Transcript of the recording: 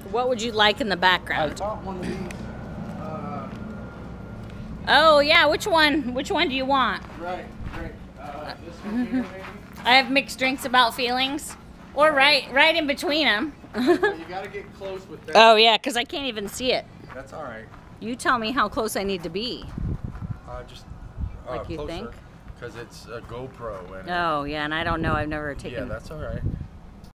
What would you like in the I background? bought one of these. Oh yeah, which one? Which one do you want? Right. This one here, maybe? I have mixed drinks about feelings, or right in between them. Well, you gotta get close with that. Oh yeah, because I can't even see it. That's all right. You tell me how close I need to be. Just Like you closer, think? because it's a GoPro. And Oh yeah, and I don't know. I've never taken. yeah, that's all right.